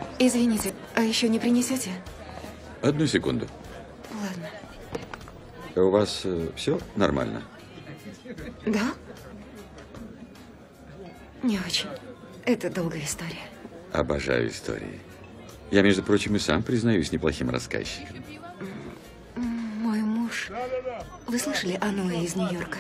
Извините, а еще не принесете? Одну секунду. Ладно. У вас все нормально? Да? Не очень. Это долгая история. Обожаю истории. Я, между прочим, и сам признаюсь неплохим рассказчиком. Мой муж... Вы слышали о Ное из Нью-Йорка?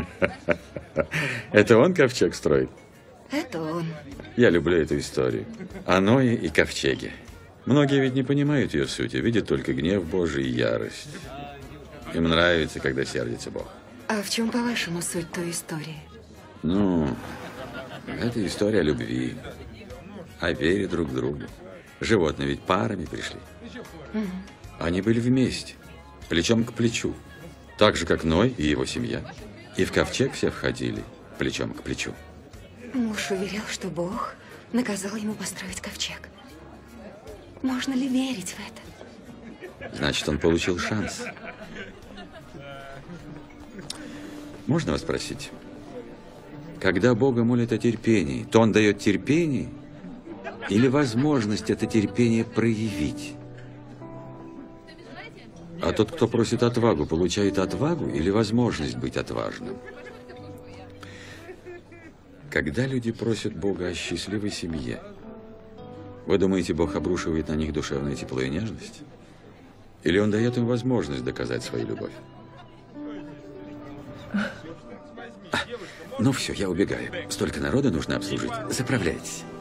Это он ковчег строит? Это он. Я люблю эту историю. О Ное и ковчеге. Многие ведь не понимают ее сути, видят только гнев Божий и ярость. Им нравится, когда сердится Бог. А в чем, по-вашему, суть той истории? Ну, это история о любви, о вере друг к другу. Животные ведь парами пришли. Они были вместе, плечом к плечу. Так же, как Ной и его семья. И в ковчег все входили плечом к плечу. Муж уверял, что Бог наказал ему построить ковчег. Можно ли верить в это? Значит, он получил шанс. Можно вас спросить? Когда Бога молят о терпении, то Он дает терпение или возможность это терпение проявить? А тот, кто просит отвагу, получает отвагу или возможность быть отважным? Когда люди просят Бога о счастливой семье, вы думаете, Бог обрушивает на них душевное тепло и нежность? Или Он дает им возможность доказать свою любовь? Ну все, я убегаю. Столько народа нужно обслужить. Заправляйтесь.